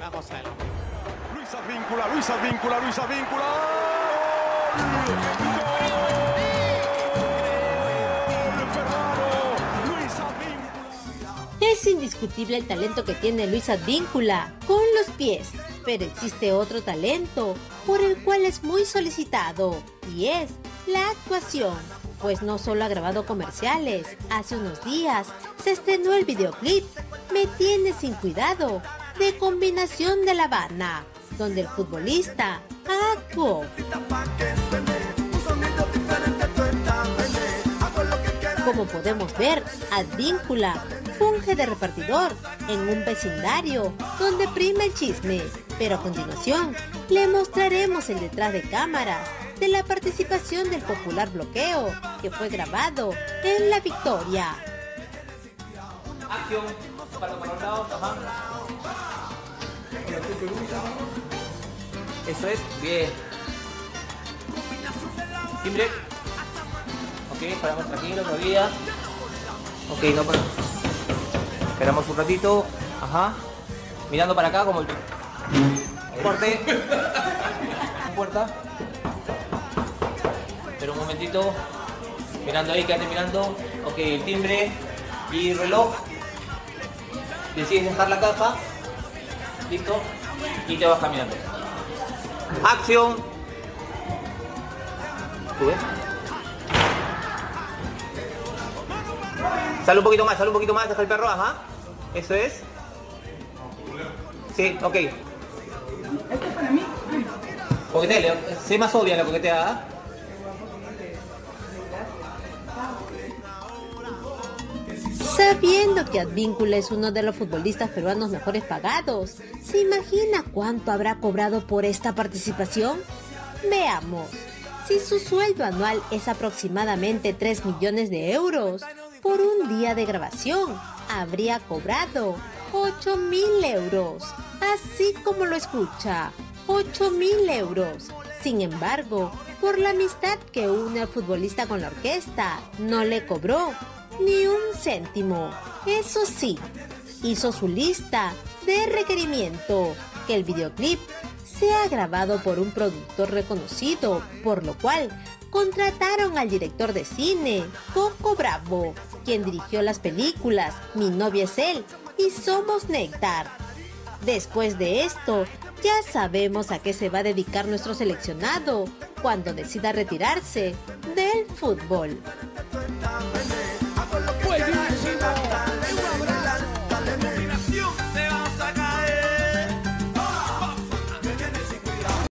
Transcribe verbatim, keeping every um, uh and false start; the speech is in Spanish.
Vamos a ver. Luis Advíncula, Luis Advíncula, Luis Advíncula. Es indiscutible el talento que tiene Luis Advíncula con los pies, pero existe otro talento por el cual es muy solicitado y es la actuación, pues no solo ha grabado comerciales, hace unos días se estrenó el videoclip Me Tienes Sin Cuidado de Combinación de La Habana, donde el futbolista actuó. Como podemos ver, Advíncula funge de repartidor en un vecindario donde prima el chisme, pero a continuación le mostraremos el detrás de cámaras de la participación del popular bloqueo que fue grabado en La Victoria. Acción, para los lados, ajá. Eso es, bien. Timbre. Ok, paramos tranquilo todavía. Ok, no paramos. Esperamos un ratito. Ajá. Mirando para acá como el... Corte. Puerta. Pero un momentito. Mirando ahí, quédate mirando. Ok, el timbre y reloj. Decides dejar la caja. Listo. Y te vas caminando. Acción. Sube. Sale un poquito más, sale un poquito más, deja el perro, ajá. Eso es. Sí, ok. ¿Esto es para mí? Coquetea, sé más obvia la coquetea, ¿ah? Sabiendo que Advíncula es uno de los futbolistas peruanos mejores pagados, ¿se imagina cuánto habrá cobrado por esta participación? Veamos. Si su sueldo anual es aproximadamente tres millones de euros, por un día de grabación habría cobrado ocho mil euros, así como lo escucha, ocho mil euros. Sin embargo, por la amistad que une al futbolista con la orquesta, no le cobró ni un céntimo. Eso sí, hizo su lista de requerimiento, que el videoclip sea grabado por un productor reconocido, por lo cual contrataron al director de cine, Coco Bravo, quien dirigió las películas Mi novia es él y Somos Néctar. Después de esto, ya sabemos a qué se va a dedicar nuestro seleccionado cuando decida retirarse del fútbol.